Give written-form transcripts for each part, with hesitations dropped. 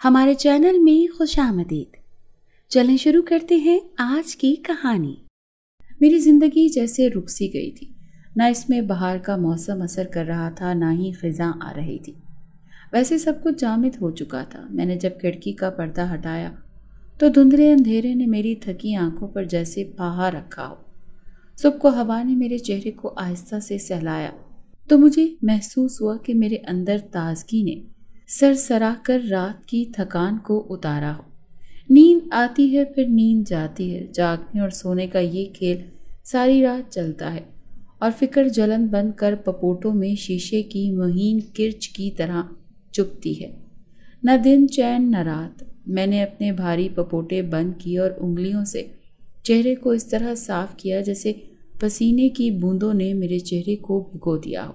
ہمارے چینل میں خوش آمدید۔ چلیں شروع کرتے ہیں آج کی کہانی۔ میری زندگی جیسے رک سی گئی تھی، نہ اس میں بہار کا موسم اثر کر رہا تھا، نہ ہی خزاں آ رہی تھی۔ ویسے سب کچھ جامد ہو چکا تھا۔ میں نے جب کھڑکی کا پردہ ہٹایا تو دھندلے اندھیرے نے میری تھکی آنکھوں پر جیسے پہا رکھا ہو۔ صبح کو ہوا نے میرے چہرے کو آہستہ سے سہلایا تو مجھے محسوس ہوا کہ میرے اندر تازگی نے سرسرا کر رات کی تھکان کو اتارا ہو۔ نیند آتی ہے پھر نیند جاتی ہے، جاگنے اور سونے کا یہ کھیل ساری رات چلتا ہے اور فکر جلن بند کر پپوٹوں میں شیشے کی مہین کرچ کی طرح چپتی ہے۔ نہ دن چین نہ رات۔ میں نے اپنے بھاری پپوٹے بند کیے اور انگلیوں سے چہرے کو اس طرح صاف کیا جیسے پسینے کی بوندوں نے میرے چہرے کو بھگو دیا ہو۔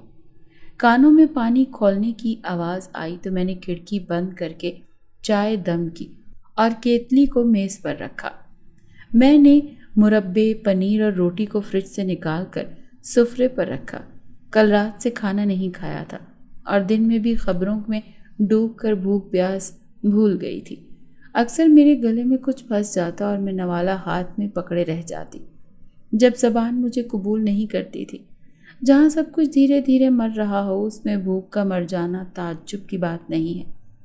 کانوں میں پانی کھولنے کی آواز آئی تو میں نے کھڑکی بند کر کے چائے دم کی اور کیتلی کو میز پر رکھا۔ میں نے مربے، پنیر اور روٹی کو فریج سے نکال کر سفرے پر رکھا۔ کل رات سے کھانا نہیں کھایا تھا اور دن میں بھی خبروں میں ڈوب کر بھوک پیاس بھول گئی تھی۔ اکثر میرے گلے میں کچھ پھنس جاتا اور میں نوالا ہاتھ میں پکڑے رہ جاتی جب زبان مجھے قبول نہیں کرتی تھی۔ جہاں سب کچھ دھیرے دھیرے مر رہا ہو، اس میں بھوک کا مر جانا تعجب کی بات نہیں ہے۔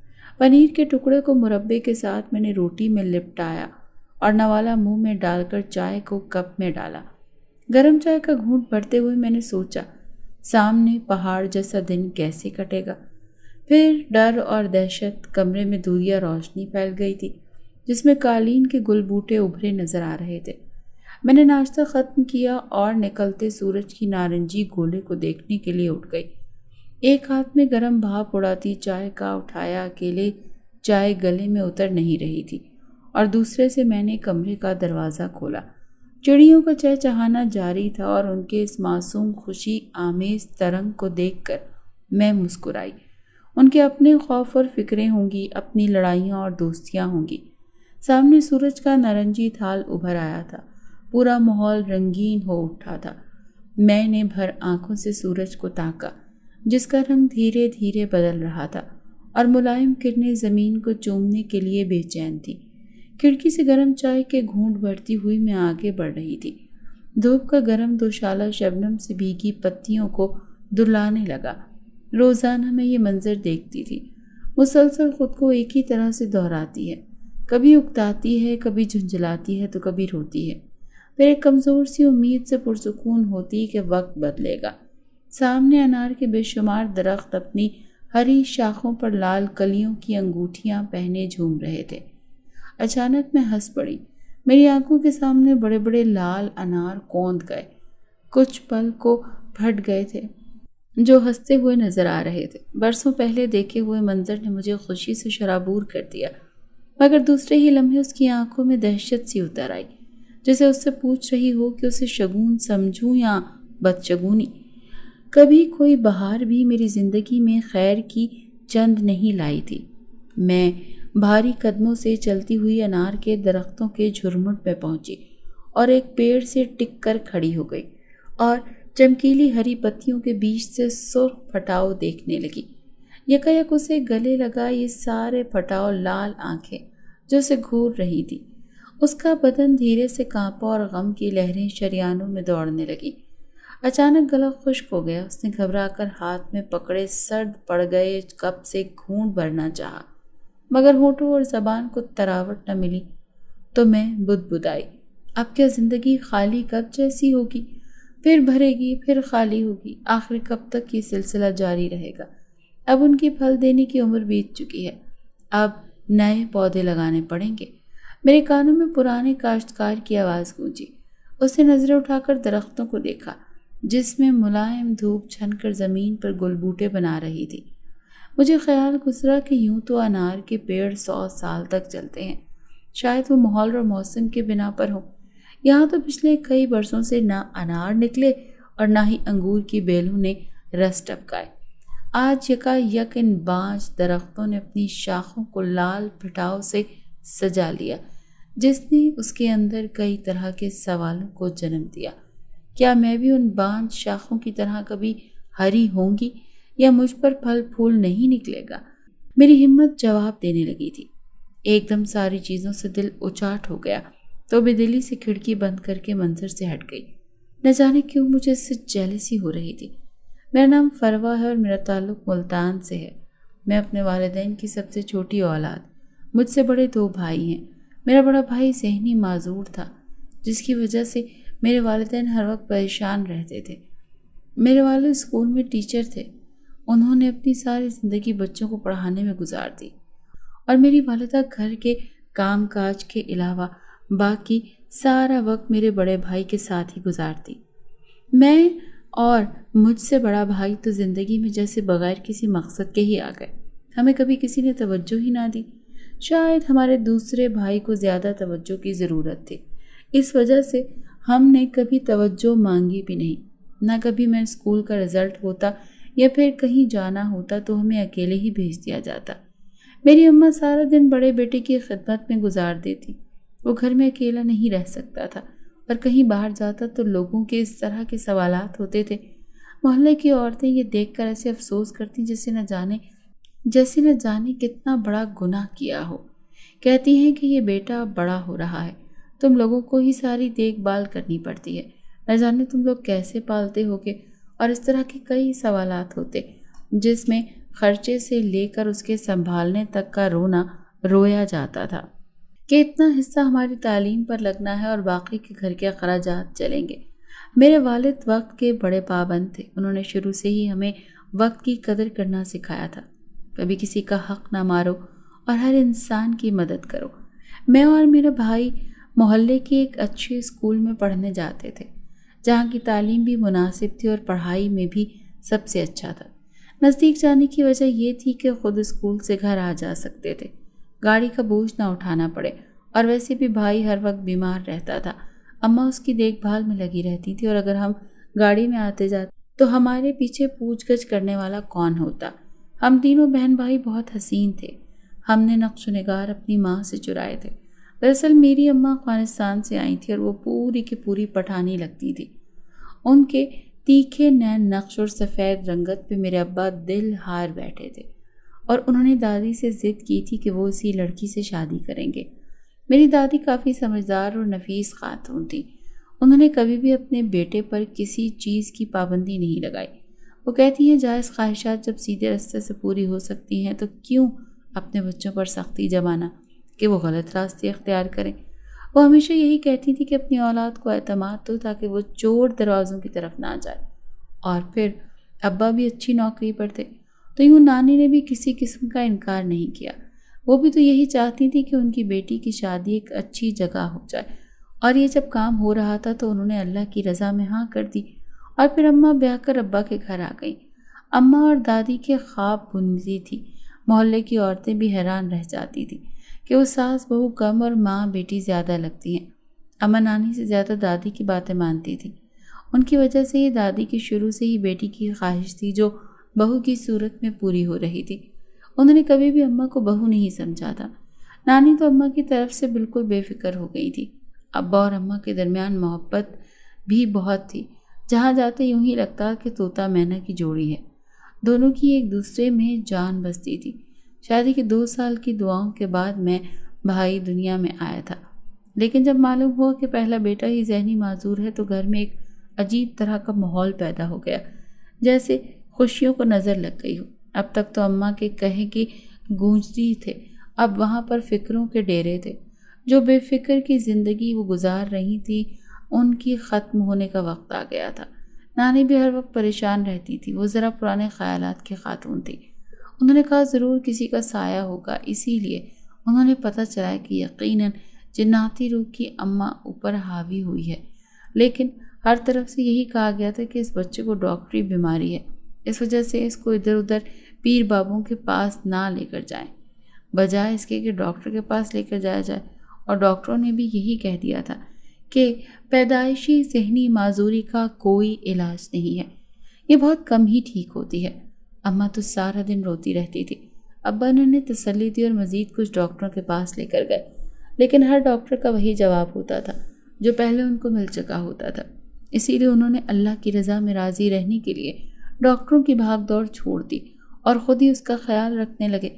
پنیر کے ٹکڑے کو مربے کے ساتھ میں نے روٹی میں لپٹایا اور نوالا منہ میں ڈال کر چائے کو کپ میں ڈالا۔ گرم چائے کا گھونٹ بھرتے ہوئے میں نے سوچا، سامنے پہاڑ جیسا دن کیسے کٹے گا؟ پھر ڈر اور دہشت۔ کمرے میں دوریا روشنی پھیل گئی تھی جس میں قالین کے گل بوٹے ابھرے نظر آ رہے تھے۔ میں نے ناشتہ ختم کیا اور نکلتے سورج کی نارنجی گولے کو دیکھنے کے لیے اٹھ گئی۔ ایک ہاتھ میں گرم بھاپ اڑاتی چائے کا اٹھایا، اکیلے چائے گلے میں اتر نہیں رہی تھی، اور دوسرے سے میں نے کمرے کا دروازہ کھولا۔ چڑیوں کا چہچہانا جاری تھا اور ان کے اس معصوم خوشی آمیز ترنگ کو دیکھ کر میں مسکرائی۔ ان کے اپنے خوف اور فکریں ہوں گی، اپنی لڑائیاں اور دوستیاں ہوں گی۔ سامنے سورج کا نارنجی تھال ابھر آیا تھا، پورا ماحول رنگین ہو اٹھا تھا۔ میں نے بھر آنکھوں سے سورج کو تاکا جس کا رنگ دھیرے دھیرے بدل رہا تھا اور ملائم کرنیں زمین کو چومنے کے لیے بے چین تھی۔ کھڑکی سے گرم چائے کے گھونٹ بھرتی ہوئی میں آگے بڑھ رہی تھی۔ دھوپ کا گرم دوشالہ شبنم سے بھیگی پتیوں کو دلانے لگا۔ روزانہ میں یہ منظر دیکھتی تھی، مسلسل خود کو ایک ہی طرح سے دہراتی ہے، کبھی اکتاتی ہے، کبھی جھنجھلاتی ہے تو کبھی روتی ہے، پھر ایک کمزور سی امید سے پرسکون ہوتی کہ وقت بدلے گا۔ سامنے انار کے بے شمار درخت اپنی ہری شاخوں پر لال کلیوں کی انگوٹھیاں پہنے جھوم رہے تھے۔ اچانک میں ہنس پڑی۔ میری آنکھوں کے سامنے بڑے بڑے لال انار کوند گئے، کچھ پل کو پھٹ گئے تھے جو ہنستے ہوئے نظر آ رہے تھے۔ برسوں پہلے دیکھے ہوئے منظر نے مجھے خوشی سے شرابور کر دیا، مگر دوسرے ہی لمحے اس کی آنکھوں میں دہشت سی اتر آئی، جیسے اس سے پوچھ رہی ہو کہ اسے شگون سمجھوں یا بدشگونی۔ کبھی کوئی بہار بھی میری زندگی میں خیر کی چند نہیں لائی تھی۔ میں بھاری قدموں سے چلتی ہوئی انار کے درختوں کے جھرمٹ میں پہنچی اور ایک پیڑ سے ٹک کر کھڑی ہو گئی اور چمکیلی ہری پتیوں کے بیچ سے سرخ پھٹاؤ دیکھنے لگی۔ یکایک اسے گلے لگا یہ سارے پھٹاؤ لال آنکھیں جو اسے گھور رہی تھی۔ اس کا بدن دھیرے سے کانپا اور غم کی لہریں شریانوں میں دوڑنے لگی۔ اچانک گلا خشک ہو گیا۔ اس نے گھبرا کر ہاتھ میں پکڑے سرد پڑ گئے کپ سے گھونٹ بھرنا چاہا، مگر ہونٹوں اور زبان کو تراوٹ نہ ملی تو میں بدبدائی، اب کیا زندگی خالی کپ جیسی ہوگی، پھر بھرے گی پھر خالی ہوگی، آخر کب تک یہ سلسلہ جاری رہے گا؟ اب ان کی پھل دینے کی عمر بیت چکی ہے، اب نئے پودے لگانے پڑیں گے۔ میرے کانوں میں پرانے کاشتکار کی آواز گونجی۔ اس نے نظریں اٹھا کر درختوں کو دیکھا جس میں ملائم دھوپ چھن کر زمین پر گل بوٹے بنا رہی تھی۔ مجھے خیال گزرا کہ یوں تو انار کے پیڑ 100 سال تک چلتے ہیں، شاید وہ ماحول اور موسم کے بنا پر ہوں۔ یہاں تو پچھلے کئی برسوں سے نہ انار نکلے اور نہ ہی انگور کی بیلوں نے رس ٹپکائے۔ آج یکا یک ان بانج درختوں نے اپنی شاخوں کو لال پھٹاؤ سے سجا لیا، جس نے اس کے اندر کئی طرح کے سوالوں کو جنم دیا۔ کیا میں بھی ان بانج شاخوں کی طرح کبھی ہری ہوں گی یا مجھ پر پھل پھول نہیں نکلے گا؟ میری ہمت جواب دینے لگی تھی، ایک دم ساری چیزوں سے دل اچاٹ ہو گیا تو بے دلی سے کھڑکی بند کر کے منظر سے ہٹ گئی۔ نہ جانے کیوں مجھے اس سے جیلسی ہو رہی تھی۔ میرا نام فروا ہے اور میرا تعلق ملتان سے ہے۔ میں اپنے والدین کی سب سے چھوٹی اولاد۔ مجھ سے بڑے 2 بھائی ہیں۔ میرا بڑا بھائی ذہنی معذور تھا، جس کی وجہ سے میرے والدین ہر وقت پریشان رہتے تھے۔ میرے والد اسکول میں ٹیچر تھے۔ انہوں نے اپنی ساری زندگی بچوں کو پڑھانے میں گزار دی اور میری والدہ گھر کے کام کاج کے علاوہ باقی سارا وقت میرے بڑے بھائی کے ساتھ ہی گزارتی۔ میں اور مجھ سے بڑا بھائی تو زندگی میں جیسے بغیر کسی مقصد کے ہی آ گئے۔ ہمیں کبھی کسی نے توجہ ہی نہ دی۔ شاید ہمارے دوسرے بھائی کو زیادہ توجہ کی ضرورت تھی، اس وجہ سے ہم نے کبھی توجہ مانگی بھی نہیں۔ نہ کبھی میں اسکول کا رزلٹ ہوتا یا پھر کہیں جانا ہوتا تو ہمیں اکیلے ہی بھیج دیا جاتا۔ میری اماں سارا دن بڑے بیٹے کی خدمت میں گزار دیتی۔ وہ گھر میں اکیلا نہیں رہ سکتا تھا اور کہیں باہر جاتا تو لوگوں کے اس طرح کے سوالات ہوتے تھے۔ محلے کی عورتیں یہ دیکھ کر ایسے افسوس کرتی جیسے نہ جانے کتنا بڑا گناہ کیا ہو۔ کہتی ہیں کہ یہ بیٹا اب بڑا ہو رہا ہے، تم لوگوں کو ہی ساری دیکھ بھال کرنی پڑتی ہے، نہ جانے تم لوگ کیسے پالتے ہوگے، اور اس طرح کے کئی سوالات ہوتے جس میں خرچے سے لے کر اس کے سنبھالنے تک کا رویا جاتا تھا کہ اتنا حصہ ہماری تعلیم پر لگنا ہے اور باقی کے گھر کے اخراجات چلیں گے۔ میرے والد وقت کے بڑے پابند تھے۔ انہوں نے شروع سے ہی ہمیں وقت کی قدر کرنا سکھایا تھا۔ کبھی کسی کا حق نہ مارو اور ہر انسان کی مدد کرو۔ میں اور میرا بھائی محلے کے ایک اچھے اسکول میں پڑھنے جاتے تھے، جہاں کی تعلیم بھی مناسب تھی اور پڑھائی میں بھی سب سے اچھا تھا۔ نزدیک جانے کی وجہ یہ تھی کہ خود اسکول سے گھر آ جا سکتے تھے، گاڑی کا بوجھ نہ اٹھانا پڑے، اور ویسے بھی بھائی ہر وقت بیمار رہتا تھا۔ اماں اس کی دیکھ بھال میں لگی رہتی تھی اور اگر ہم گاڑی میں آتے جاتے تو ہمارے پیچھے پوچھ گچھ کرنے والا کون ہوتا۔ ہم تینوں بہن بھائی بہت حسین تھے۔ ہم نے نقش و نگار اپنی ماں سے چرائے تھے۔ دراصل میری اماں افغانستان سے آئی تھی اور وہ پوری کی پوری پٹھانی لگتی تھی۔ ان کے تیکھے نین نقش اور سفید رنگت پہ میرے ابا دل ہار بیٹھے تھے اور انہوں نے دادی سے ضد کی تھی کہ وہ اسی لڑکی سے شادی کریں گے۔ میری دادی کافی سمجھدار اور نفیس خاتون تھی۔ انہوں نے کبھی بھی اپنے بیٹے پر کسی چیز کی پابندی نہیں لگائی۔ وہ کہتی ہیں جائز خواہشات جب سیدھے راستے سے پوری ہو سکتی ہیں تو کیوں اپنے بچوں پر سختی جمانا کہ وہ غلط راستے اختیار کریں۔ وہ ہمیشہ یہی کہتی تھی کہ اپنی اولاد کو اعتماد دو تاکہ وہ چور دروازوں کی طرف نہ جائے، اور پھر ابا بھی اچھی نوکری پر تھے تو یوں نانی نے بھی کسی قسم کا انکار نہیں کیا۔ وہ بھی تو یہی چاہتی تھی کہ ان کی بیٹی کی شادی ایک اچھی جگہ ہو جائے، اور یہ جب کام ہو رہا تھا تو انہوں نے اللہ کی رضا میں ہاں کر دی اور پھر اماں بیاہ کر ابا کے گھر آ گئیں۔ اماں اور دادی کے خواب بنتی تھی۔ محلے کی عورتیں بھی حیران رہ جاتی تھی کہ وہ ساس بہو کم اور ماں بیٹی زیادہ لگتی ہیں۔ اماں نانی سے زیادہ دادی کی باتیں مانتی تھی۔ ان کی وجہ سے یہ دادی کی شروع سے ہی بیٹی کی خواہش تھی جو بہو کی صورت میں پوری ہو رہی تھی۔ انہوں نے کبھی بھی اماں کو بہو نہیں سمجھا تھا۔ نانی تو اماں کی طرف سے بالکل بے فکر ہو گئی تھی۔ ابا اور اماں کے درمیان محبت بھی بہت تھی۔ جہاں جاتے یوں ہی لگتا کہ طوطا مینا کی جوڑی ہے۔ دونوں کی ایک دوسرے میں جان بستی تھی۔ شادی کے 2 سال کی دعاؤں کے بعد میں بھائی دنیا میں آیا تھا، لیکن جب معلوم ہوا کہ پہلا بیٹا ہی ذہنی معذور ہے تو گھر میں ایک عجیب طرح کا ماحول پیدا ہو گیا، جیسے خوشیوں کو نظر لگ گئی ہو۔ اب تک تو اماں کے کہے کی گونجتی تھے، اب وہاں پر فکروں کے ڈیرے تھے۔ جو بے فکر کی زندگی وہ گزار رہی تھی ان کی ختم ہونے کا وقت آ گیا تھا۔ نانی بھی ہر وقت پریشان رہتی تھی۔ وہ ذرا پرانے خیالات کی خاتون تھی۔ انہوں نے کہا ضرور کسی کا سایہ ہوگا، اسی لیے انہوں نے پتہ چلا کہ یقیناً جناتی روح کی اماں اوپر حاوی ہوئی ہے، لیکن ہر طرف سے یہی کہا گیا تھا کہ اس بچے کو ڈاکٹری بیماری ہے، اس وجہ سے اس کو ادھر ادھر پیر بابوں کے پاس نہ لے کر جائیں، بجائے اس کے کہ ڈاکٹر کے پاس لے کر جایا جائے۔ اور ڈاکٹروں نے بھی یہی کہہ دیا تھا کہ پیدائشی ذہنی معذوری کا کوئی علاج نہیں ہے، یہ بہت کم ہی ٹھیک ہوتی ہے۔ اماں تو سارا دن روتی رہتی تھی۔ ابا نے انہیں تسلی دی اور مزید کچھ ڈاکٹروں کے پاس لے کر گئے، لیکن ہر ڈاکٹر کا وہی جواب ہوتا تھا جو پہلے ان کو مل چکا ہوتا تھا۔ اسی لیے انہوں نے اللہ کی رضا میں راضی رہنے کے لیے ڈاکٹروں کی بھاگ دوڑ چھوڑ دی اور خود ہی اس کا خیال رکھنے لگے۔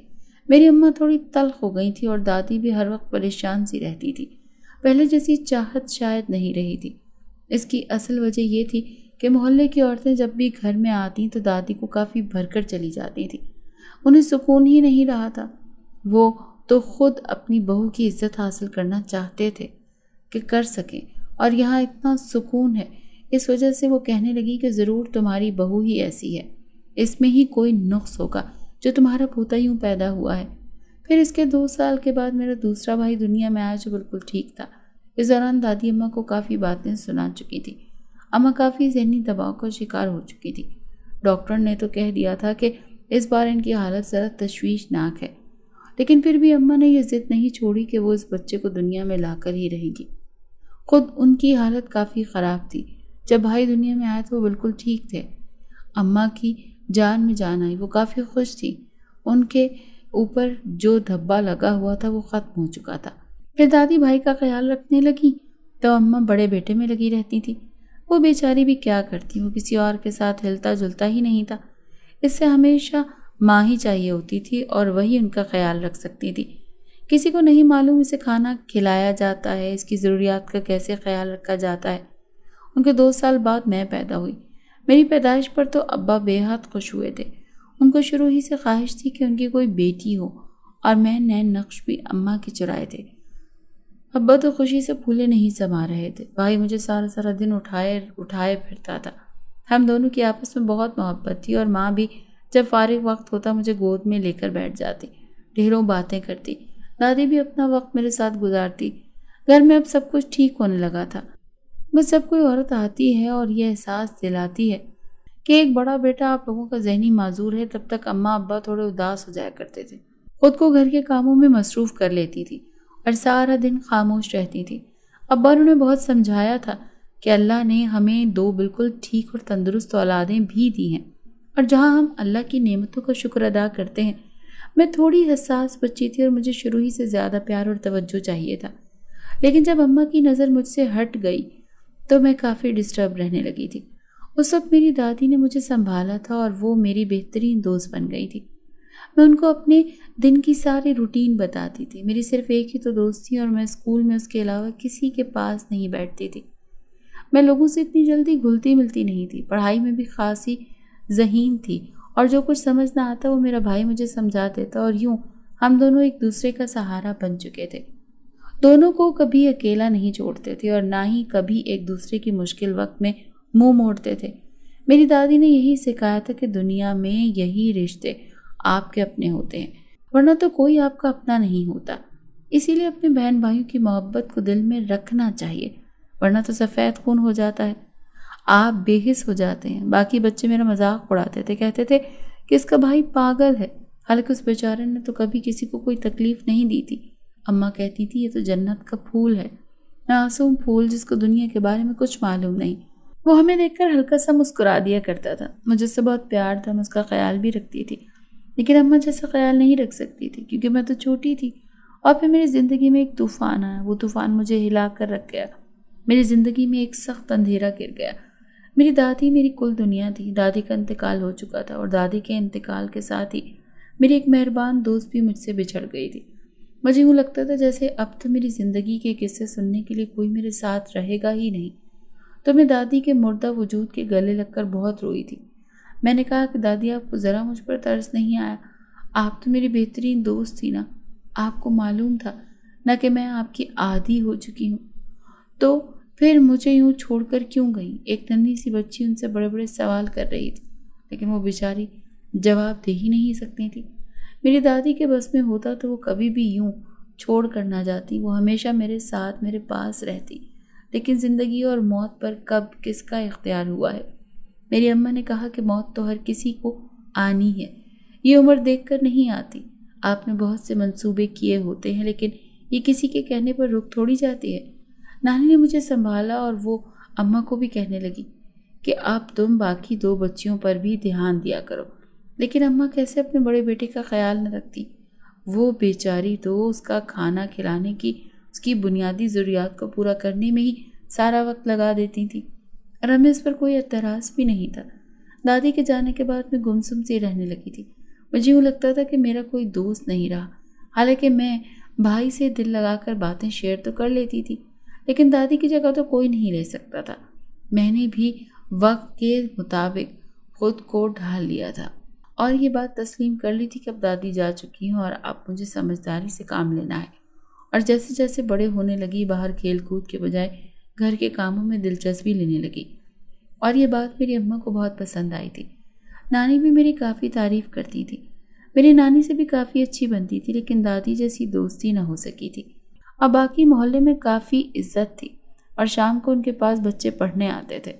میری اماں تھوڑی تلخ ہو گئی تھی اور دادی بھی ہر وقت پریشان سی رہتی تھی۔ پہلے جیسی چاہت شاید نہیں رہی تھی۔ اس کی اصل وجہ یہ تھی کہ محلے کی عورتیں جب بھی گھر میں آتیں تو دادی کو کافی بھر کر چلی جاتی تھیں۔ انہیں سکون ہی نہیں رہا تھا۔ وہ تو خود اپنی بہو کی عزت حاصل کرنا چاہتے تھے کہ کر سکیں، اور یہاں اتنا سکون ہے۔ اس وجہ سے وہ کہنے لگی کہ ضرور تمہاری بہو ہی ایسی ہے، اس میں ہی کوئی نقص ہوگا جو تمہارا پوتا یوں پیدا ہوا ہے۔ پھر اس کے 2 سال کے بعد میرا دوسرا بھائی دنیا میں آیا جو بالکل ٹھیک تھا۔ اس دوران دادی اماں کو کافی باتیں سنا چکی تھی۔ اماں کافی ذہنی دباؤ کا شکار ہو چکی تھی۔ ڈاکٹر نے تو کہہ دیا تھا کہ اس بار ان کی حالت ذرا تشویشناک ہے، لیکن پھر بھی اماں نے یہ ضد نہیں چھوڑی کہ وہ اس بچے کو دنیا میں لا کر ہی رہیں گی۔ خود ان کی حالت کافی خراب تھی۔ جب بھائی دنیا میں آئے تو وہ بالکل ٹھیک تھے۔ اماں کی جان میں جان آئی، وہ کافی خوش تھی۔ ان کے اوپر جو دھبا لگا ہوا تھا وہ ختم ہو چکا تھا۔ پھر دادی بھائی کا خیال رکھنے لگی تو اماں بڑے بیٹے میں لگی رہتی تھی۔ وہ بیچاری بھی کیا کرتی، وہ کسی اور کے ساتھ ہلتا جلتا ہی نہیں تھا۔ اس سے ہمیشہ ماں ہی چاہیے ہوتی تھی اور وہی ان کا خیال رکھ سکتی تھی۔ کسی کو نہیں معلوم اسے کھانا کھلایا جاتا ہے، اس کی ضروریات کا کیسے خیال رکھا جاتا ہے۔ ان کے 2 سال بعد میں پیدا ہوئی۔ میری پیدائش پر تو ابا بے حد خوش ہوئے تھے۔ ان کو شروع ہی سے خواہش تھی کہ ان کی کوئی بیٹی ہو، اور میں نئے نقش بھی اماں کے چرائے تھے۔ ابا تو خوشی سے پھولے نہیں سما رہے تھے۔ بھائی مجھے سارا دن اٹھائے پھرتا تھا۔ ہم دونوں کی آپس میں بہت محبت تھی، اور ماں بھی جب فارغ وقت ہوتا مجھے گود میں لے کر بیٹھ جاتی، ڈھیروں باتیں کرتی۔ دادی بھی اپنا وقت میرے ساتھ گزارتی۔ گھر میں اب سب کچھ ٹھیک ہونے لگا تھا۔ بس جب کوئی عورت آتی ہے اور یہ احساس دلاتی ہے کہ ایک بڑا بیٹا آپ لوگوں کا ذہنی معذور ہے، تب تک اماں ابا تھوڑے اداس ہو جایا کرتے تھے۔ خود کو گھر کے کاموں میں مصروف کر لیتی تھی اور سارا دن خاموش رہتی تھی۔ ابا نے بہت سمجھایا تھا کہ اللہ نے ہمیں 2 بالکل ٹھیک اور تندرست اولادیں بھی دی ہیں، اور جہاں ہم اللہ کی نعمتوں کا شکر ادا کرتے ہیں۔ میں تھوڑی حساس بچی تھی اور مجھے شروع ہی سے زیادہ پیار اور توجہ چاہیے تھا، لیکن جب اماں کی نظر مجھ سے ہٹ گئی تو میں کافی ڈسٹرب رہنے لگی تھی۔ اس وقت میری دادی نے مجھے سنبھالا تھا اور وہ میری بہترین دوست بن گئی تھی۔ میں ان کو اپنے دن کی ساری روٹین بتاتی تھی۔ میری صرف ایک ہی تو دوست تھی، اور میں اسکول میں اس کے علاوہ کسی کے پاس نہیں بیٹھتی تھی۔ میں لوگوں سے اتنی جلدی گھلتی ملتی نہیں تھی، پڑھائی میں بھی خاصی ذہین تھی، اور جو کچھ سمجھ نہ آتا وہ میرا بھائی مجھے سمجھا دیتا، اور یوں ہم دونوں ایک دوسرے کا سہارا بن چکے تھے۔ دونوں کو کبھی اکیلا نہیں چھوڑتے تھے اور نہ ہی کبھی ایک دوسرے کی مشکل وقت میں منہ موڑتے تھے۔ میری دادی نے یہی سکھایا تھا کہ دنیا میں یہی رشتے آپ کے اپنے ہوتے ہیں، ورنہ تو کوئی آپ کا اپنا نہیں ہوتا۔ اسی لیے اپنے بہن بھائیوں کی محبت کو دل میں رکھنا چاہیے، ورنہ تو سفید خون ہو جاتا ہے، آپ بے حس ہو جاتے ہیں۔ باقی بچے میرا مذاق اڑاتے تھے، کہتے تھے کہ اس کا بھائی پاگل ہے، حالانکہ اس بیچارے نے تو کبھی کسی کو کوئی تکلیف نہیں دی تھی۔ اماں کہتی تھی یہ تو جنت کا پھول ہے، معصوم پھول جس کو دنیا کے بارے میں کچھ معلوم نہیں۔ وہ ہمیں دیکھ کر ہلکا سا مسکرا دیا کرتا تھا۔ مجھے اس سے بہت پیار تھا، میں اس کا خیال بھی رکھتی تھی، لیکن اماں جیسا خیال نہیں رکھ سکتی تھی کیونکہ میں تو چھوٹی تھی۔ اور پھر میری زندگی میں ایک طوفان آیا، وہ طوفان مجھے ہلا کر رکھ گیا۔ میری زندگی میں ایک سخت اندھیرا گر گیا۔ میری دادی میری کل دنیا تھی۔ دادی کا انتقال ہو چکا تھا، اور دادی کے انتقال کے ساتھ ہی میری ایک مہربان دوست بھی مجھ سے بچھڑ گئی تھی۔ مجھے یوں لگتا تھا جیسے اب تو میری زندگی کے قصے سننے کے لیے کوئی میرے ساتھ رہے گا ہی نہیں۔ تو میں دادی کے مردہ وجود کے گلے لگ کر بہت روئی تھی۔ میں نے کہا کہ دادی آپ کو ذرا مجھ پر ترس نہیں آیا؟ آپ تو میری بہترین دوست تھی نا، آپ کو معلوم تھا نہ کہ میں آپ کی عادی ہو چکی ہوں، تو پھر مجھے یوں چھوڑ کر کیوں گئی؟ ایک ننھی سی بچی ان سے بڑے بڑے سوال کر رہی تھی، لیکن وہ بیچاری جواب دے ہی نہیں سکتی تھی۔ میری دادی کے بس میں ہوتا تو وہ کبھی بھی یوں چھوڑ کر نہ جاتی، وہ ہمیشہ میرے ساتھ میرے پاس رہتی۔ لیکن زندگی اور موت پر کب کس کا اختیار ہوا ہے؟ میری اماں نے کہا کہ موت تو ہر کسی کو آنی ہے، یہ عمر دیکھ کر نہیں آتی۔ آپ نے بہت سے منصوبے کیے ہوتے ہیں، لیکن یہ کسی کے کہنے پر رک تھوڑی جاتی ہے۔ نانی نے مجھے سنبھالا اور وہ اماں کو بھی کہنے لگی کہ اب تم باقی 2 بچیوں پر بھی دھیان دیا کرو۔ لیکن اماں کیسے اپنے بڑے بیٹے کا خیال نہ رکھتی؟ وہ بیچاری تو اس کا کھانا کھلانے کی، اس کی بنیادی ضروریات کو پورا کرنے میں ہی سارا وقت لگا دیتی تھی، اور ہمیں اس پر کوئی اعتراض بھی نہیں تھا۔ دادی کے جانے کے بعد میں گمسم سی رہنے لگی تھی۔ مجھے یوں لگتا تھا کہ میرا کوئی دوست نہیں رہا، حالانکہ میں بھائی سے دل لگا کر باتیں شیئر تو کر لیتی تھی، لیکن دادی کی جگہ تو کوئی نہیں لے سکتا تھا۔ میں نے بھی وقت کے مطابق خود کو ڈھال لیا تھا اور یہ بات تسلیم کر لی تھی کہ اب دادی جا چکی ہیں اور اب مجھے سمجھداری سے کام لینا ہے۔ اور جیسے جیسے بڑے ہونے لگی، باہر کھیل کود کے بجائے گھر کے کاموں میں دلچسپی لینے لگی، اور یہ بات میری اماں کو بہت پسند آئی تھی۔ نانی بھی میری کافی تعریف کرتی تھی، میری نانی سے بھی کافی اچھی بنتی تھی، لیکن دادی جیسی دوستی نہ ہو سکی تھی۔ اور باقی محلے میں کافی عزت تھی، اور شام کو ان کے پاس بچے پڑھنے آتے تھے۔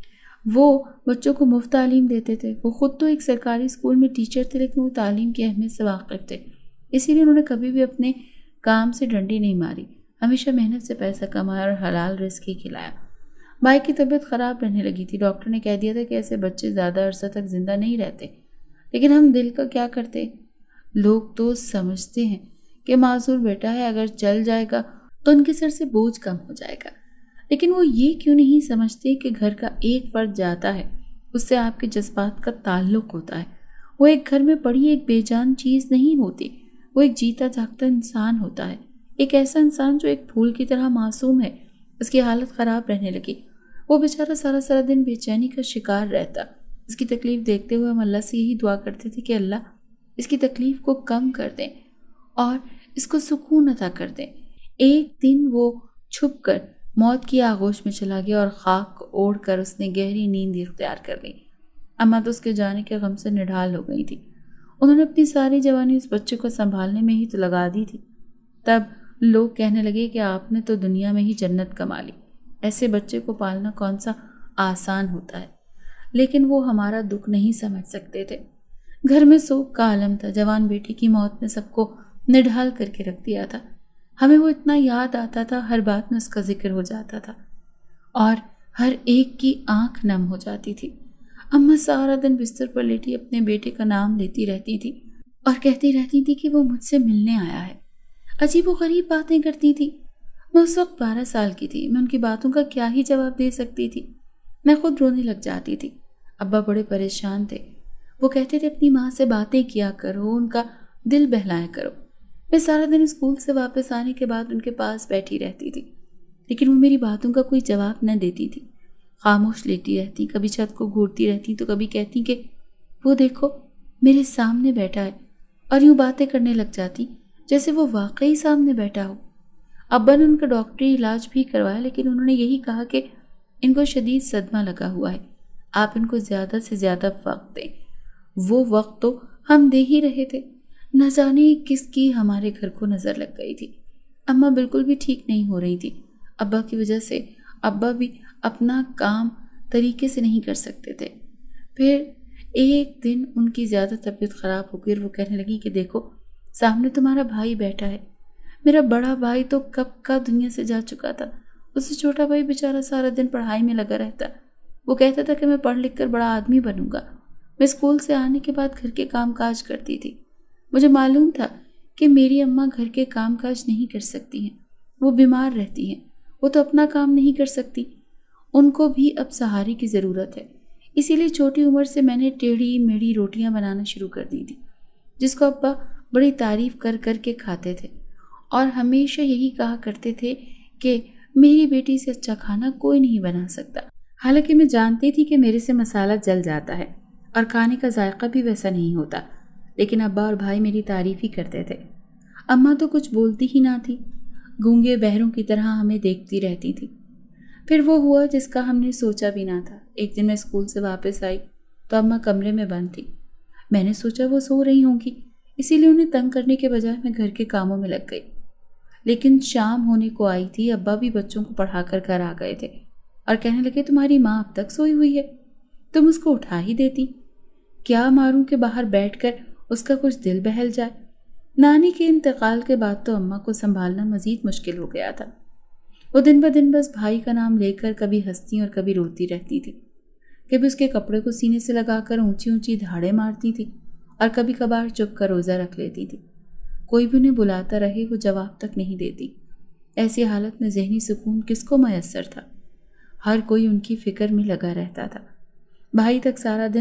وہ بچوں کو مفت تعلیم دیتے تھے۔ وہ خود تو ایک سرکاری اسکول میں ٹیچر تھے، لیکن وہ تعلیم کی اہمیت سے واقف تھے، اسی لیے انہوں نے کبھی بھی اپنے کام سے ڈنڈی نہیں ماری، ہمیشہ محنت سے پیسہ کمایا اور حلال رزق ہی کھلایا۔ بھائی کی طبیعت خراب رہنے لگی تھی، ڈاکٹر نے کہہ دیا تھا کہ ایسے بچے زیادہ عرصہ تک زندہ نہیں رہتے، لیکن ہم دل کا کیا کرتے؟ لوگ تو سمجھتے ہیں کہ معذور بیٹا ہے، اگر چل جائے گا تو ان کے سر سے بوجھ کم ہو جائے گا، لیکن وہ یہ کیوں نہیں سمجھتے کہ گھر کا ایک فرد جاتا ہے، اس سے آپ کے جذبات کا تعلق ہوتا ہے۔ وہ ایک گھر میں پڑی ایک بے جان چیز نہیں ہوتی، وہ ایک جیتا جاگتا انسان ہوتا ہے، ایک ایسا انسان جو ایک پھول کی طرح معصوم ہے۔ اس کی حالت خراب رہنے لگی، وہ بیچارہ سارا دن بے چینی کا شکار رہتا۔ اس کی تکلیف دیکھتے ہوئے ہم اللہ سے یہی دعا کرتے تھے کہ اللہ اس کی تکلیف کو کم کر دیں اور اس کو سکون عطا کر دیں۔ ایک دن وہ چھپ کر موت کی آغوش میں چلا گیا اور خاک اوڑھ کر اس نے گہری نیند اختیار کر لی۔ اماں تو اس کے جانے کے غم سے نڈھال ہو گئی تھی۔ انہوں نے اپنی ساری جوانی اس بچے کو سنبھالنے میں ہی تو لگا دی تھی۔ تب لوگ کہنے لگے کہ آپ نے تو دنیا میں ہی جنت کما لی، ایسے بچے کو پالنا کون سا آسان ہوتا ہے، لیکن وہ ہمارا دکھ نہیں سمجھ سکتے تھے۔ گھر میں سوگ کا عالم تھا، جوان بیٹی کی موت نے سب کو نڈھال کر کے رکھ دیا تھا۔ ہمیں وہ اتنا یاد آتا تھا، ہر بات میں اس کا ذکر ہو جاتا تھا اور ہر ایک کی آنکھ نم ہو جاتی تھی۔ اماں سارا دن بستر پر لیٹی اپنے بیٹے کا نام لیتی رہتی تھی اور کہتی رہتی تھی کہ وہ مجھ سے ملنے آیا ہے۔ عجیب و غریب باتیں کرتی تھی۔ میں اس وقت 12 سال کی تھی، میں ان کی باتوں کا کیا ہی جواب دے سکتی تھی۔ میں خود رونے لگ جاتی تھی۔ ابا بڑے پریشان تھے، وہ کہتے تھے اپنی ماں سے باتیں کیا کرو، ان کا دل بہلایا کرو۔ میں سارا دن اسکول سے واپس آنے کے بعد ان کے پاس بیٹھی رہتی تھی، لیکن وہ میری باتوں کا کوئی جواب نہ دیتی تھی، خاموش لیٹی رہتی، کبھی چھت کو گھورتی رہتی تو کبھی کہتی کہ وہ دیکھو میرے سامنے بیٹھا ہے، اور یوں باتیں کرنے لگ جاتی جیسے وہ واقعی سامنے بیٹھا ہو۔ ابا نے ان کا ڈاکٹری علاج بھی کروایا، لیکن انہوں نے یہی کہا کہ ان کو شدید صدمہ لگا ہوا ہے، آپ ان کو زیادہ سے زیادہ وقت دیں۔ وہ وقت تو ہم دے ہی رہے تھے، نہ جانے کس کی ہمارے گھر کو نظر لگ گئی تھی۔ اماں بالکل بھی ٹھیک نہیں ہو رہی تھی، ابا کی وجہ سے۔ ابا بھی اپنا کام طریقے سے نہیں کر سکتے تھے۔ پھر ایک دن ان کی زیادہ طبیعت خراب ہو گئی اور وہ کہنے لگی کہ دیکھو سامنے تمہارا بھائی بیٹھا ہے، میرا بڑا بھائی تو کب کا دنیا سے جا چکا تھا، اس سے چھوٹا بھائی بیچارہ سارا دن پڑھائی میں لگا رہتا۔ وہ کہتا تھا کہ میں پڑھ لکھ کر بڑا آدمی بنوں گا۔ میں اسکول سے آنے کے بعد گھر کے کام کاج کرتی تھی۔ مجھے معلوم تھا کہ میری اماں گھر کے کام کاج نہیں کر سکتی ہیں، وہ بیمار رہتی ہیں، وہ تو اپنا کام نہیں کر سکتی، ان کو بھی اب سہارے کی ضرورت ہے۔ اسی لیے چھوٹی عمر سے میں نے ٹیڑھی میڑھی روٹیاں بنانا شروع کر دی تھی، جس کو ابا بڑی تعریف کر کر کے کھاتے تھے اور ہمیشہ یہی کہا کرتے تھے کہ میری بیٹی سے اچھا کھانا کوئی نہیں بنا سکتا۔ حالانکہ میں جانتی تھی کہ میرے سے مسالہ جل جاتا ہے اور کھانے کا ذائقہ بھی ویسا نہیں ہوتا، لیکن ابا اور بھائی میری تعریف ہی کرتے تھے۔ اماں تو کچھ بولتی ہی نہ تھی، گونگے بہروں کی طرح ہمیں دیکھتی رہتی تھی۔ پھر وہ ہوا جس کا ہم نے سوچا بھی نہ تھا۔ ایک دن میں اسکول سے واپس آئی تو اماں کمرے میں بند تھی۔ میں نے سوچا وہ سو رہی ہوں گی، اسی لیے انہیں تنگ کرنے کے بجائے میں گھر کے کاموں میں لگ گئی۔ لیکن شام ہونے کو آئی تھی، ابا بھی بچوں کو پڑھا کر گھر آ گئے تھے اور کہنے لگے تمہاری ماں اب تک سوئی ہوئی ہے، تم اس کو اٹھا ہی دیتی، کیا ماروں کہ باہر بیٹھ کر اس کا کچھ دل بہل جائے۔ نانی کے انتقال کے بعد تو اماں کو سنبھالنا مزید مشکل ہو گیا تھا۔ وہ دن بدن بس بھائی کا نام لے کر کبھی ہنستی اور کبھی روتی رہتی تھی، کبھی اس کے کپڑے کو سینے سے لگا کر اونچی اونچی دھاڑیں مارتی تھی اور کبھی کبھار چپ کر روزہ رکھ لیتی تھی۔ کوئی بھی انہیں بلاتا رہے وہ جواب تک نہیں دیتی۔ ایسی حالت میں ذہنی سکون کس کو میسر تھا؟ ہر کوئی ان کی فکر میں لگا رہتا تھا۔ بھائی تک سارا دن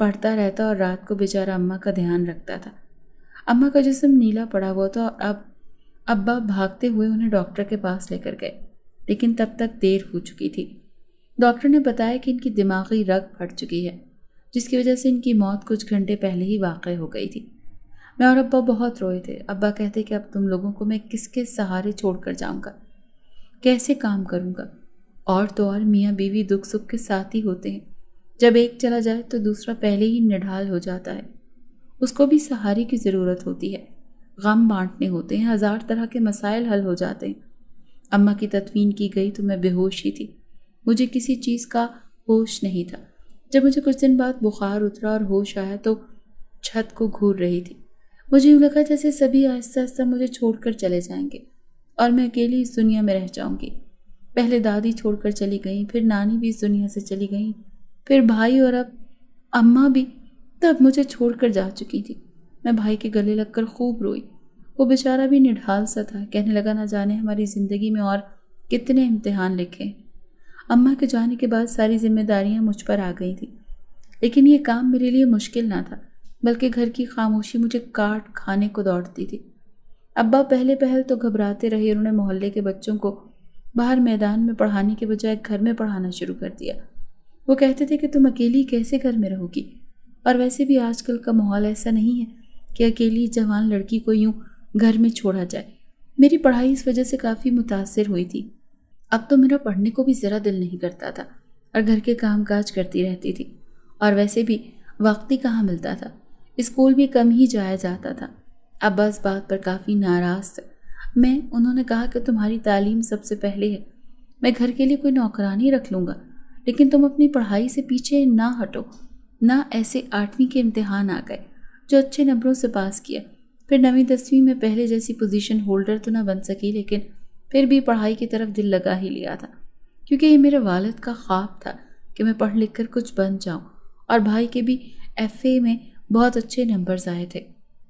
पढ़ता रहता और रात को बेचारा अम्मा का ध्यान रखता था। अम्मा का जिस्म नीला पड़ा हुआ था और अब अब्बा भागते हुए उन्हें डॉक्टर के पास लेकर गए, लेकिन तब तक देर हो चुकी थी। डॉक्टर ने बताया कि इनकी दिमागी रग फट चुकी है, जिसकी वजह से इनकी मौत कुछ घंटे पहले ही वाक़ई हो गई थी। मैं और अब्बा बहुत रोए थे। अब्बा कहते कि अब तुम लोगों को मैं किसके सहारे छोड़कर जाऊंगा, कैसे काम करूंगा। और तो और मियाँ बीवी दुख सुख के साथ ही होते हैं, जब एक चला जाए तो दूसरा पहले ही निढाल हो जाता है। उसको भी सहारे की ज़रूरत होती है, गम बांटने होते हैं, 1000 तरह के मसाइल हल हो जाते हैं। अम्मा की तदफीन की गई तो मैं बेहोश ही थी, मुझे किसी चीज़ का होश नहीं था। जब मुझे कुछ दिन बाद बुखार उतरा और होश आया तो छत को घूर रही थी। मुझे यूँ लगा जैसे सभी आहिस्ता आहिस्ता मुझे छोड़कर चले जाएंगे और मैं अकेली इस दुनिया में रह जाऊंगी। पहले दादी छोड़कर चली गई, फिर नानी भी इस दुनिया से चली गई, फिर भाई और अब अम्मा भी तब मुझे छोड़कर जा चुकी थी। मैं भाई के गले लगकर खूब रोई। वो बेचारा भी निढाल सा था, कहने लगा ना जाने हमारी ज़िंदगी में और कितने इम्तिहान लिखे। अम्मा के जाने के बाद सारी जिम्मेदारियां मुझ पर आ गई थी, लेकिन ये काम मेरे लिए मुश्किल ना था, बल्कि घर की खामोशी मुझे काट खाने को दौड़ती थी। अब्बा पहले पहल तो घबराते रहे। उन्होंने मोहल्ले के बच्चों को बाहर मैदान में पढ़ाने के बजाय घर में पढ़ाना शुरू कर दिया। वो कहते थे कि तुम अकेली कैसे घर में रहोगी, और वैसे भी आजकल का माहौल ऐसा नहीं है कि अकेली जवान लड़की को यूं घर में छोड़ा जाए। मेरी पढ़ाई इस वजह से काफ़ी मुतासिर हुई थी। अब तो मेरा पढ़ने को भी ज़रा दिल नहीं करता था और घर के काम काज करती रहती थी, और वैसे भी वक्त ही कहाँ मिलता था। स्कूल भी कम ही जाया जाता था। अब्बा इस बात पर काफ़ी नाराज़ थे। उन्होंने कहा कि तुम्हारी तालीम सबसे पहले है, मैं घर के लिए कोई नौकरानी रख लूँगा, लेकिन तुम अपनी पढ़ाई से पीछे ना हटो। ना ऐसे 8वीं के इम्तिहान आ गए जो अच्छे नंबरों से पास किया, फिर 9वीं 10वीं में पहले जैसी पोजीशन होल्डर तो ना बन सकी, लेकिन फिर भी पढ़ाई की तरफ दिल लगा ही लिया था, क्योंकि ये मेरे वालिद का ख्वाब था कि मैं पढ़ लिख कर कुछ बन जाऊँ। और भाई के भी FA में बहुत अच्छे नंबर्स आए थे।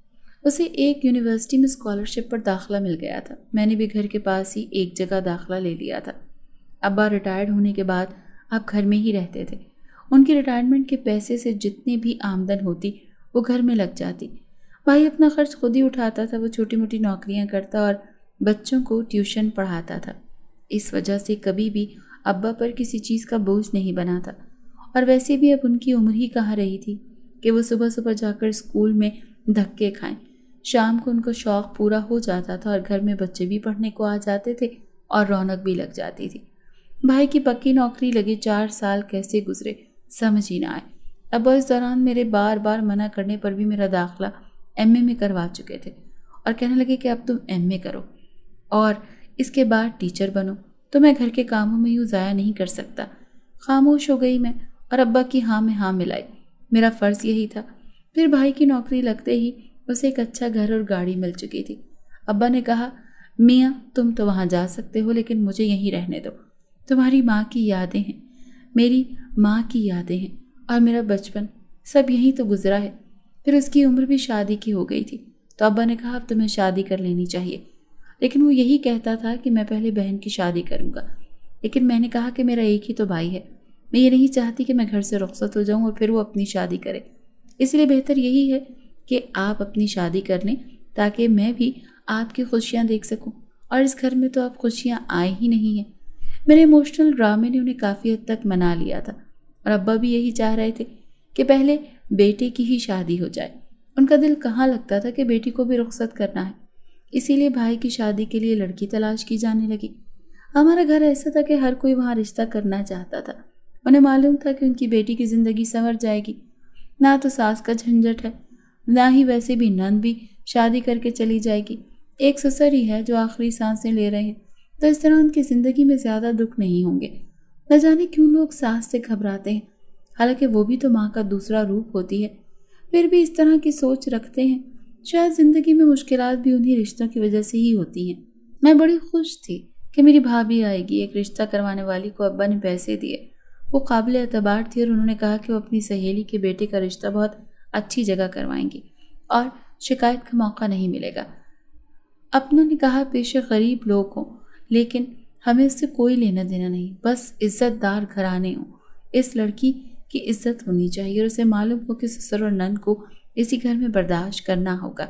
उसे एक यूनिवर्सिटी में स्कॉलरशिप पर दाखिला मिल गया था। मैंने भी घर के पास ही एक जगह दाखिला ले लिया था। अब्बा रिटायर्ड होने के बाद अब घर में ही रहते थे। उनकी रिटायरमेंट के पैसे से जितनी भी आमदन होती वो घर में लग जाती। भाई अपना खर्च खुद ही उठाता था। वो छोटी मोटी नौकरियां करता और बच्चों को ट्यूशन पढ़ाता था। इस वजह से कभी भी अब्बा पर किसी चीज़ का बोझ नहीं बना था। और वैसे भी अब उनकी उम्र ही कहाँ रही थी कि वो सुबह सुबह जाकर स्कूल में धक्के खाएं। शाम को उनको शौक़ पूरा हो जाता था और घर में बच्चे भी पढ़ने को आ जाते थे और रौनक भी लग जाती थी। भाई की पक्की नौकरी लगी 4 साल कैसे गुजरे समझ ही ना आए। अब्बा इस दौरान मेरे बार बार मना करने पर भी मेरा दाखिला MA में करवा चुके थे और कहने लगे कि अब तुम MA करो और इसके बाद टीचर बनो, तो मैं घर के कामों में यूँ ज़ाया नहीं कर सकता। खामोश हो गई मैं और अब्बा की हाँ में हाँ मिलाई। मेरा फ़र्ज़ यही था। फिर भाई की नौकरी लगते ही उसे एक अच्छा घर और गाड़ी मिल चुकी थी। अब्बा ने कहा, मियाँ तुम तो वहाँ जा सकते हो, लेकिन मुझे यहीं रहने दो। तुम्हारी माँ की यादें हैं, मेरी माँ की यादें हैं, और मेरा बचपन सब यहीं तो गुजरा है। फिर उसकी उम्र भी शादी की हो गई थी, तो अब्बा ने कहा अब तुम्हें शादी कर लेनी चाहिए। लेकिन वो यही कहता था कि मैं पहले बहन की शादी करूँगा। लेकिन मैंने कहा कि मेरा एक ही तो भाई है, मैं ये नहीं चाहती कि मैं घर से रुखसत हो जाऊँ और फिर वो अपनी शादी करे। इसलिए बेहतर यही है कि आप अपनी शादी कर लें, ताकि मैं भी आपकी खुशियाँ देख सकूँ, और इस घर में तो अब खुशियाँ आए ही नहीं हैं। मेरे इमोशनल ड्रामे ने उन्हें काफ़ी हद तक मना लिया था, और अब्बा भी यही चाह रहे थे कि पहले बेटे की ही शादी हो जाए। उनका दिल कहाँ लगता था कि बेटी को भी रुखसत करना है। इसीलिए भाई की शादी के लिए लड़की तलाश की जाने लगी। हमारा घर ऐसा था कि हर कोई वहाँ रिश्ता करना चाहता था। उन्हें मालूम था कि उनकी बेटी की ज़िंदगी संवर जाएगी। ना तो सास का झंझट है, ना ही वैसे भी नंद भी शादी करके चली जाएगी। एक ससुर ही है जो आखिरी सांसें ले रहे हैं, तो इस तरह उनकी ज़िंदगी में ज़्यादा दुख नहीं होंगे। न जाने क्यों लोग सास से घबराते हैं, हालांकि वो भी तो माँ का दूसरा रूप होती है। फिर भी इस तरह की सोच रखते हैं। शायद ज़िंदगी में मुश्किलात भी उन्हीं रिश्तों की वजह से ही होती हैं। मैं बड़ी खुश थी कि मेरी भाभी आएगी। एक रिश्ता करवाने वाली को अब्बा ने पैसे दिए। वो काबिल एतबार थी और उन्होंने कहा कि वो अपनी सहेली के बेटे का रिश्ता बहुत अच्छी जगह करवाएंगी और शिकायत का मौका नहीं मिलेगा। अपनों ने कहा बेशक गरीब लोग हों, लेकिन हमें इससे कोई लेना देना नहीं, बस इज्जतदार घराने हों। इस लड़की کی عزت ہونی چاہیے اور اسے معلوم ہو کہ سسر اور نند کو اسی گھر میں برداشت کرنا ہوگا،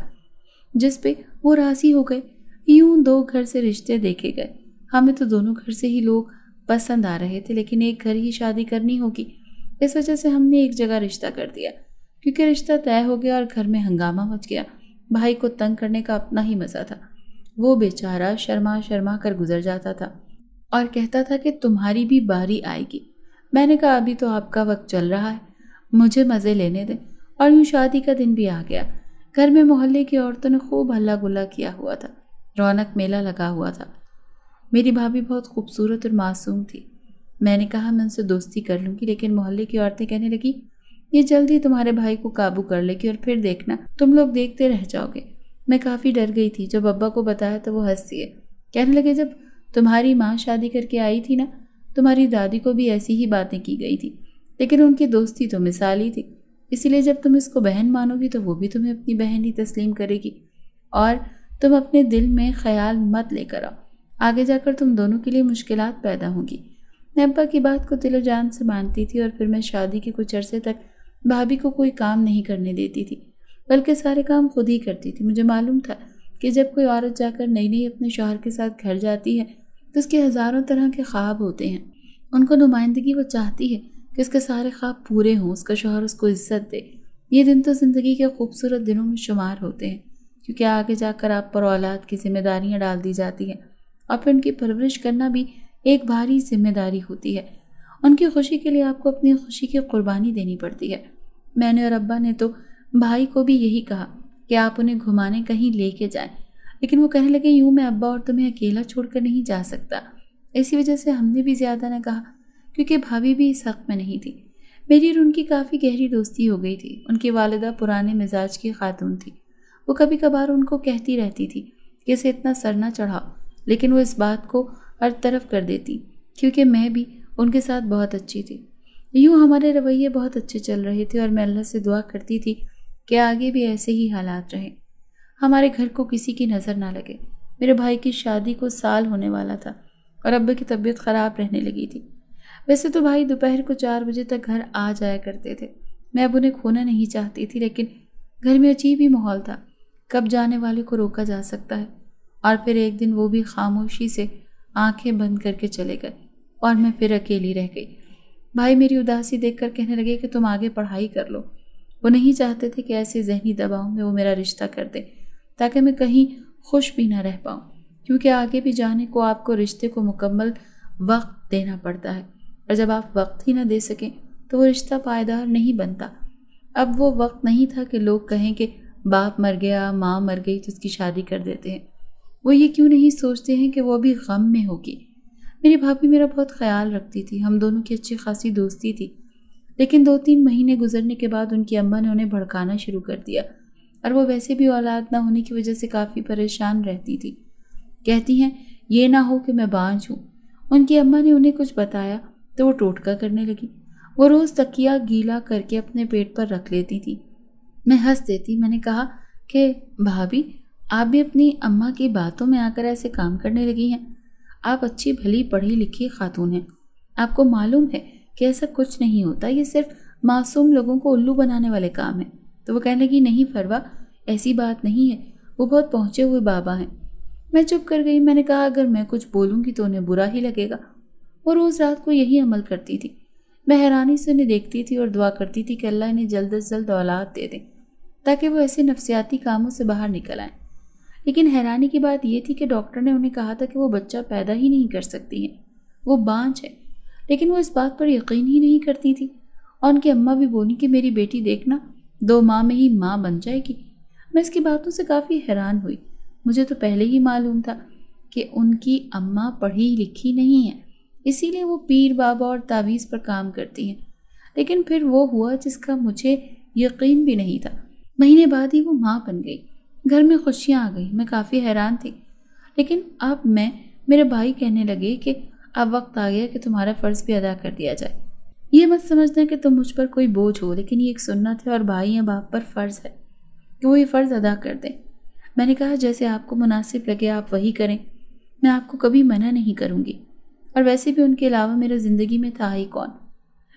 جس پہ وہ راضی ہو گئے۔ یوں 2 گھر سے رشتے دیکھے گئے۔ ہمیں تو دونوں گھر سے ہی لوگ پسند آ رہے تھے، لیکن ایک گھر ہی شادی کرنی ہوگی، اس وجہ سے ہم نے ایک جگہ رشتہ کر دیا۔ کیونکہ رشتہ طے ہو گیا اور گھر میں ہنگامہ مچ گیا۔ بھائی کو تنگ کرنے کا اپنا ہی مزہ تھا۔ وہ بیچارہ شرما شرما کر گزر جاتا تھا اور کہتا تھا کہ تمہاری بھی باری آئے گی۔ میں نے کہا ابھی تو آپ کا وقت چل رہا ہے، مجھے مزے لینے دیں۔ اور یوں شادی کا دن بھی آ گیا۔ گھر میں محلے کی عورتوں نے خوب ہلا گلا کیا ہوا تھا، رونق میلہ لگا ہوا تھا۔ میری بھابھی بہت خوبصورت اور معصوم تھی۔ میں نے کہا میں ان سے دوستی کر لوں گی، لیکن محلے کی عورتیں کہنے لگی یہ جلدی تمہارے بھائی کو قابو کر لے گی اور پھر دیکھنا تم لوگ دیکھتے رہ جاؤ گے۔ میں کافی ڈر گئی تھی۔ جب ابا کو بتایا تو وہ ہنس دیے، کہنے لگے جب تمہاری ماں شادی کر کے آئی تھی نا، تمہاری دادی کو بھی ایسی ہی باتیں کی گئی تھی، لیکن ان کی دوستی تو مثالی تھی، اسی لیے جب تم اس کو بہن مانو گی تو وہ بھی تمہیں اپنی بہن ہی تسلیم کرے گی، اور تم اپنے دل میں خیال مت لے کر آؤ، آگے جا کر تم دونوں کے لیے مشکلات پیدا ہوں گی۔ میں ابا کی بات کو دل و جان سے مانتی تھی، اور پھر میں شادی کے کچھ عرصے تک بھابھی کو کوئی کام نہیں کرنے دیتی تھی، بلکہ سارے کام خود ہی کرتی تھی۔ مجھے معلوم تھا کہ جب کوئی عورت جا کر نئی نئی اپنے شوہر کے ساتھ گھر جاتی ہے تو اس کے ہزاروں طرح کے خواب ہوتے ہیں۔ ان کو نمائندگی وہ چاہتی ہے کہ اس کے سارے خواب پورے ہوں، اس کا شوہر اس کو عزت دے۔ یہ دن تو زندگی کے خوبصورت دنوں میں شمار ہوتے ہیں، کیونکہ آگے جا کر آپ پر اولاد کی ذمہ داریاں ڈال دی جاتی ہیں، اور پھر ان کی پرورش کرنا بھی ایک بھاری ذمہ داری ہوتی ہے۔ ان کی خوشی کے لیے آپ کو اپنی خوشی کی قربانی دینی پڑتی ہے۔ میں نے اور ابا نے تو بھائی کو بھی یہی کہا کہ آپ انہیں گھمانے کہیں لے کے جائیں، لیکن وہ کہنے لگے یوں میں ابا اور تمہیں اکیلا چھوڑ کر نہیں جا سکتا۔ اسی وجہ سے ہم نے بھی زیادہ نہ کہا، کیونکہ بھابھی بھی اس حق میں نہیں تھی۔ میری اور ان کی کافی گہری دوستی ہو گئی تھی۔ ان کی والدہ پرانے مزاج کی خاتون تھی۔ وہ کبھی کبھار ان کو کہتی رہتی تھی کہ اسے اتنا سر نہ چڑھاؤ، لیکن وہ اس بات کو برطرف کر دیتی، کیونکہ میں بھی ان کے ساتھ بہت اچھی تھی۔ یوں ہمارے رویے بہت اچھے چل رہے تھے، اور میں اللہ سے دعا کرتی تھی کہ آگے بھی ایسے ہی حالات رہیں، ہمارے گھر کو کسی کی نظر نہ لگے۔ میرے بھائی کی شادی کو سال ہونے والا تھا اور ابا کی طبیعت خراب رہنے لگی تھی۔ ویسے تو بھائی دوپہر کو 4 بجے تک گھر آ جایا کرتے تھے۔ میں اب انہیں کھونا نہیں چاہتی تھی، لیکن گھر میں عجیب ہی ماحول تھا، کب جانے والے کو روکا جا سکتا ہے۔ اور پھر ایک دن وہ بھی خاموشی سے آنکھیں بند کر کے چلے گئے، اور میں پھر اکیلی رہ گئی۔ بھائی میری اداسی دیکھ کر کہنے لگے کہ تم آگے پڑھائی کر لو۔ وہ نہیں چاہتے تھے کہ ایسے ذہنی دباؤ میں وہ میرا رشتہ کر دیں، تاکہ میں کہیں خوش بھی نہ رہ پاؤں، کیونکہ آگے بھی جانے کو آپ کو رشتے کو مکمل وقت دینا پڑتا ہے، اور جب آپ وقت ہی نہ دے سکیں تو وہ رشتہ پائیدار نہیں بنتا۔ اب وہ وقت نہیں تھا کہ لوگ کہیں کہ باپ مر گیا، ماں مر گئی تو اس کی شادی کر دیتے ہیں۔ وہ یہ کیوں نہیں سوچتے ہیں کہ وہ بھی غم میں ہوگی۔ میری بھابھی میرا بہت خیال رکھتی تھی، ہم دونوں کی اچھی خاصی دوستی تھی، لیکن 2-3 مہینے گزرنے کے بعد ان کی اماں نے انہیں بھڑکانا شروع کر دیا، اور وہ ویسے بھی اولاد نہ ہونے کی وجہ سے کافی پریشان رہتی تھی۔ کہتی ہیں یہ نہ ہو کہ میں بانجھ ہوں۔ ان کی اماں نے انہیں کچھ بتایا تو وہ ٹوٹکا کرنے لگی۔ وہ روز تکیہ گیلا کر کے اپنے پیٹ پر رکھ لیتی تھی۔ میں ہنس دیتی۔ میں نے کہا کہ بھابھی آپ بھی اپنی اماں کی باتوں میں آ کر ایسے کام کرنے لگی ہیں۔ آپ اچھی بھلی پڑھی لکھی خاتون ہیں، آپ کو معلوم ہے کہ ایسا کچھ نہیں ہوتا، یہ صرف معصوم لوگوں کو الو بنانے والے کام ہیں۔ تو وہ کہنے لگی نہیں فروا، ایسی بات نہیں ہے، وہ بہت پہنچے ہوئے بابا ہیں۔ میں چپ کر گئی۔ میں نے کہا اگر میں کچھ بولوں گی تو انہیں برا ہی لگے گا۔ وہ روز رات کو یہی عمل کرتی تھی۔ میں حیرانی سے انہیں دیکھتی تھی اور دعا کرتی تھی کہ اللہ انہیں جلد از جلد اولاد دے دیں، تاکہ وہ ایسے نفسیاتی کاموں سے باہر نکل آئیں۔ لیکن حیرانی کی بات یہ تھی کہ ڈاکٹر نے انہیں کہا تھا کہ وہ بچہ پیدا ہی نہیں کر سکتی ہیں، وہ بانجھ ہے، لیکن وہ اس بات پر یقین ہی نہیں کرتی تھی۔ اور ان کی اماں بھی بولی کہ میری بیٹی دیکھنا 2 ماہ میں ہی ماں بن جائے گی۔ میں اس کی باتوں سے کافی حیران ہوئی۔ مجھے تو پہلے ہی معلوم تھا کہ ان کی اماں پڑھی لکھی نہیں ہیں، اسی لیے وہ پیر بابا اور تعویذ پر کام کرتی ہیں، لیکن پھر وہ ہوا جس کا مجھے یقین بھی نہیں تھا۔ مہینے بعد ہی وہ ماں بن گئی۔ گھر میں خوشیاں آ گئی۔ میں کافی حیران تھی، لیکن اب میرے بھائی کہنے لگے کہ اب وقت آ گیا کہ تمہارا فرض بھی ادا کر دیا جائے۔ یہ مت سمجھنا کہ تم مجھ پر کوئی بوجھ ہو، لیکن یہ ایک سنت ہے اور بھائی یا باپ پر فرض ہے کہ وہ یہ فرض ادا کر دیں۔ میں نے کہا جیسے آپ کو مناسب لگے آپ وہی کریں، میں آپ کو کبھی منع نہیں کروں گی، اور ویسے بھی ان کے علاوہ میرے زندگی میں تھا ہی کون۔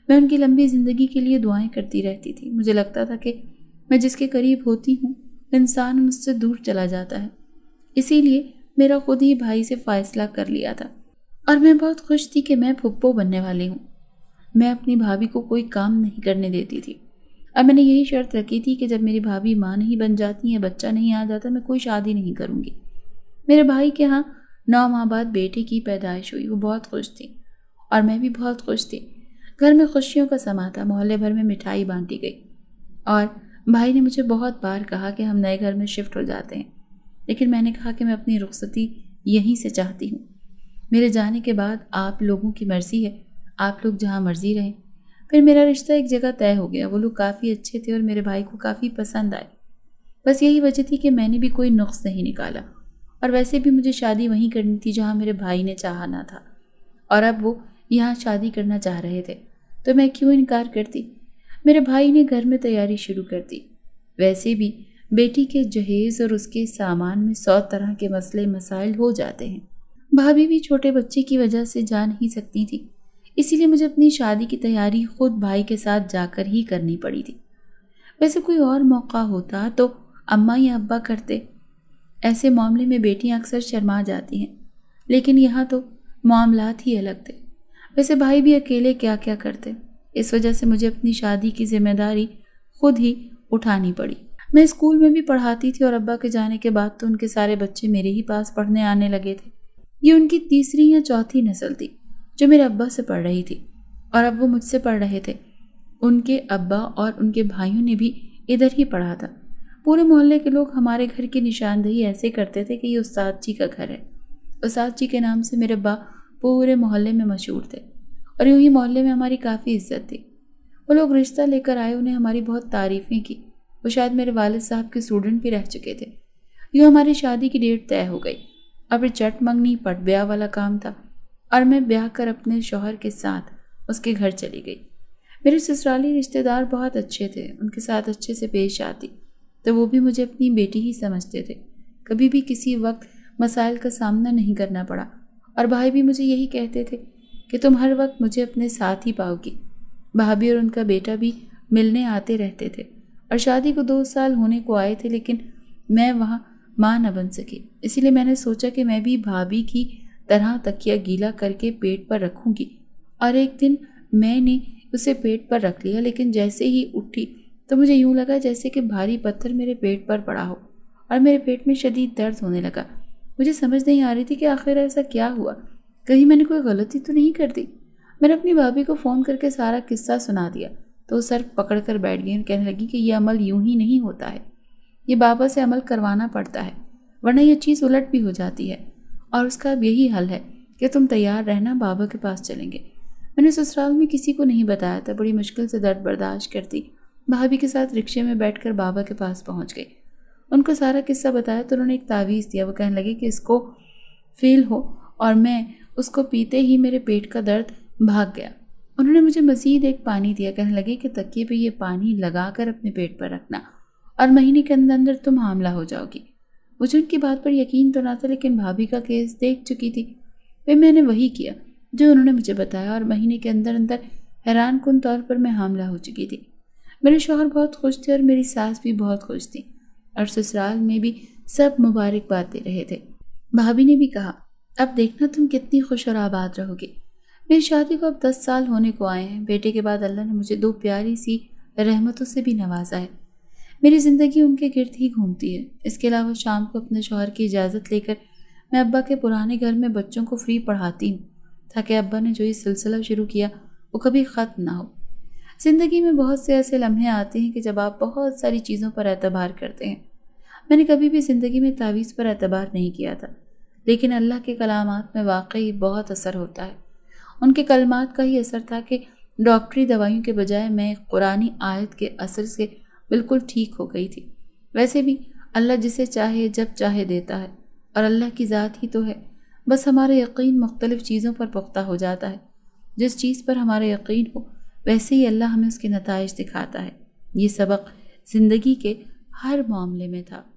میں ان کی لمبی زندگی کے لیے دعائیں کرتی رہتی تھی۔ مجھے لگتا تھا کہ میں جس کے قریب ہوتی ہوں انسان مجھ سے دور چلا جاتا ہے، اسی لیے میرا خود ہی بھائی سے فیصلہ کر لیا تھا، اور میں بہت خوش تھی کہ میں پھپھو بننے والی ہوں۔ میں اپنی بھابھی کو کوئی کام نہیں کرنے دیتی تھی، اور میں نے یہی شرط رکھی تھی کہ جب میری بھابھی ماں نہیں بن جاتی یا بچہ نہیں آ جاتا میں کوئی شادی نہیں کروں گی۔ میرے بھائی کے ہاں 9 ماہ بعد بیٹے کی پیدائش ہوئی۔ وہ بہت خوش تھی اور میں بھی بہت خوش تھی۔ گھر میں خوشیوں کا سما تھا، محلے بھر میں مٹھائی بانٹی گئی، اور بھائی نے مجھے بہت بار کہا کہ ہم نئے گھر میں شفٹ ہو جاتے ہیں، لیکن میں نے کہا کہ میں اپنی رخصتی یہیں سے چاہتی ہوں۔ میرے جانے کے بعد آپ لوگوں کی مرضی ہے، آپ لوگ جہاں مرضی رہیں۔ پھر میرا رشتہ ایک جگہ طے ہو گیا۔ وہ لوگ کافی اچھے تھے اور میرے بھائی کو کافی پسند آئے۔ بس یہی وجہ تھی کہ میں نے بھی کوئی نقص نہیں نکالا، اور ویسے بھی مجھے شادی وہیں کرنی تھی جہاں میرے بھائی نے چاہا نہ تھا، اور اب وہ یہاں شادی کرنا چاہ رہے تھے تو میں کیوں انکار کرتی۔ میرے بھائی نے گھر میں تیاری شروع کر دی۔ ویسے بھی بیٹی کے جہیز اور اس کے سامان میں 100 طرح کے مسئلے مسائل ہو جاتے ہیں۔ بھابھی بھی چھوٹے بچے کی وجہ سے جا نہیں سکتی تھی، اسی لیے مجھے اپنی شادی کی تیاری خود بھائی کے ساتھ جا کر ہی کرنی پڑی تھی۔ ویسے کوئی اور موقع ہوتا تو اماں یا ابا کرتے، ایسے معاملے میں بیٹیاں اکثر شرما جاتی ہیں، لیکن یہاں تو معاملات ہی الگ تھے۔ ویسے بھائی بھی اکیلے کیا کیا کرتے، اس وجہ سے مجھے اپنی شادی کی ذمہ داری خود ہی اٹھانی پڑی۔ میں اسکول میں بھی پڑھاتی تھی، اور ابا کے جانے کے بعد تو ان کے سارے بچے میرے ہی پاس پڑھنے آنے لگے تھے۔ یہ ان کی تیسری یا چوتھی نسل تھی جو میرے ابا سے پڑھ رہی تھی، اور اب وہ مجھ سے پڑھ رہے تھے۔ ان کے ابا اور ان کے بھائیوں نے بھی ادھر ہی پڑھا تھا۔ پورے محلے کے لوگ ہمارے گھر کی نشاندہی ایسے کرتے تھے کہ یہ استاد جی کا گھر ہے۔ استاد جی کے نام سے میرے ابا پورے محلے میں مشہور تھے، اور یوں ہی محلے میں ہماری کافی عزت تھی۔ وہ لوگ رشتہ لے کر آئے، انہیں ہماری بہت تعریفیں کی۔ وہ شاید میرے والد صاحب کے اسٹوڈنٹ بھی رہ چکے تھے۔ یوں ہماری شادی کی ڈیٹ طے ہو گئی، اور پھر چٹ منگنی پٹ بیاہ والا کام تھا، اور میں بیاہ کر اپنے شوہر کے ساتھ اس کے گھر چلی گئی۔ میرے سسرالی رشتہ دار بہت اچھے تھے، ان کے ساتھ اچھے سے پیش آتی تو وہ بھی مجھے اپنی بیٹی ہی سمجھتے تھے۔ کبھی بھی کسی وقت مسائل کا سامنا نہیں کرنا پڑا، اور بھائی بھی مجھے یہی کہتے تھے کہ تم ہر وقت مجھے اپنے ساتھ ہی پاؤ گی۔ بھابھی اور ان کا بیٹا بھی ملنے آتے رہتے تھے، اور شادی کو 2 سال ہونے کو آئے تھے، لیکن میں وہاں ماں نہ بن سکی۔ اسی لیے میں نے سوچا کہ میں بھی بھابھی کی طرح تکیہ گیلا کر کے پیٹ پر رکھوں گی، اور ایک دن میں نے اسے پیٹ پر رکھ لیا، لیکن جیسے ہی اٹھی تو مجھے یوں لگا جیسے کہ بھاری پتھر میرے پیٹ پر پڑا ہو، اور میرے پیٹ میں شدید درد ہونے لگا۔ مجھے سمجھ نہیں آ رہی تھی کہ آخر ایسا کیا ہوا، کہیں میں نے کوئی غلطی تو نہیں کر دی۔ میں نے اپنی بھابھی کو فون کر کے سارا قصہ سنا دیا تو وہ سر پکڑ کر بیٹھ گئی اور کہنے لگی کہ یہ عمل یوں ہی نہیں ہوتا ہے، یہ بابا سے عمل کروانا پڑتا ہے، ورنہ یہ چیز الٹ بھی ہو جاتی ہے، اور اس کا اب یہی حل ہے کہ تم تیار رہنا، بابا کے پاس چلیں گے۔ میں نے سسرال میں کسی کو نہیں بتایا تھا، بڑی مشکل سے درد برداشت کرتی بھابھی کے ساتھ رکشے میں بیٹھ کر بابا کے پاس پہنچ گئی۔ ان کو سارا قصہ بتایا تو انہوں نے ایک تعویذ دیا۔ وہ کہنے لگے کہ اس کو فیل ہو، اور میں اس کو پیتے ہی میرے پیٹ کا درد بھاگ گیا۔ انہوں نے مجھے مزید ایک پانی دیا، کہنے لگے کہ تکیے پہ یہ پانی لگا کر اپنے پیٹ پر رکھنا، اور مہینے کے اندر اندر تم حاملہ ہو جاؤ گی۔ مجھے ان کی بات پر یقین تو نہ تھا، لیکن بھابھی کا کیس دیکھ چکی تھی، پھر میں نے وہی کیا جو انہوں نے مجھے بتایا، اور مہینے کے اندر اندر حیران کن طور پر میں حاملہ ہو چکی تھی۔ میرے شوہر بہت خوش تھے، اور میری ساس بھی بہت خوش تھی، اور سسرال میں بھی سب مبارکباد دے رہے تھے۔ بھابھی نے بھی کہا اب دیکھنا تم کتنی خوش اور آباد رہو گی۔ میری شادی کو اب 10 سال ہونے کو آئے ہیں۔ بیٹے کے بعد اللہ نے مجھے 2 پیاری سی رحمتوں سے بھی نوازا ہے۔ میری زندگی ان کے گرد ہی گھومتی ہے۔ اس کے علاوہ شام کو اپنے شوہر کی اجازت لے کر میں ابا کے پرانے گھر میں بچوں کو فری پڑھاتی ہوں، تاکہ ابا نے جو یہ سلسلہ شروع کیا وہ کبھی ختم نہ ہو۔ زندگی میں بہت سے ایسے لمحے آتے ہیں کہ جب آپ بہت ساری چیزوں پر اعتبار کرتے ہیں۔ میں نے کبھی بھی زندگی میں تعویذ پر اعتبار نہیں کیا تھا، لیکن اللہ کے کلامات میں واقعی بہت اثر ہوتا ہے۔ ان کے کلمات کا ہی اثر تھا کہ ڈاکٹری دوائیوں کے بجائے میں قرآنی آیت کے اثر سے بالکل ٹھیک ہو گئی تھی۔ ویسے بھی اللہ جسے چاہے جب چاہے دیتا ہے، اور اللہ کی ذات ہی تو ہے، بس ہمارا یقین مختلف چیزوں پر پختہ ہو جاتا ہے۔ جس چیز پر ہمارا یقین ہو ویسے ہی اللہ ہمیں اس کے نتائج دکھاتا ہے۔ یہ سبق زندگی کے ہر معاملے میں تھا۔